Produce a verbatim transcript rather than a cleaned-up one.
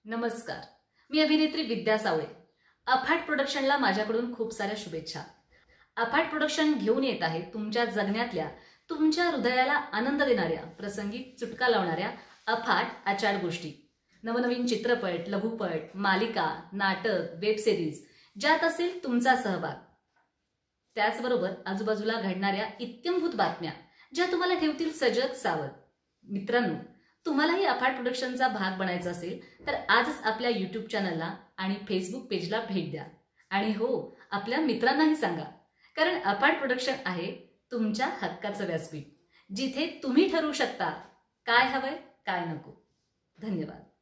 नमस्कार, मी अभिनेत्री विद्या सावळे. अफाट प्रोडक्शनला माझ्याकडून खूप साऱ्या शुभेच्छा. अफाट प्रोडक्शन घेऊन येत आहे तुमच्या जगण्यातल्या, तुमच्या हृदयाला आनंद देणाऱ्या, प्रसंगी चुटका लावणाऱ्या अफाट आचार गोष्टी. नवनवीन चित्रपट, लघुपट, मालिका, नाटक, वेब सिरीज ज्यात असेल तुमचा सहभाग. त्याचबरोबर आजूबाजूला घडणाऱ्या इत्यंभूत बातम्या ज्या तुम्हाला ठेवतील सजग सावध. मित्रांनो, तुम्हालाही अफाट प्रोडक्शनचा भाग बनायचा असेल तर आजच आपल्या यूट्यूब चॅनलला आणि फेसबुक पेजला भेट द्या. आणि हो, आपल्या मित्रांनाही सांगा, कारण अफाट प्रोडक्शन आहे तुमच्या हक्काचं व्यासपीठ, जिथे तुम्ही ठरवू शकता काय हवंय काय नको. धन्यवाद.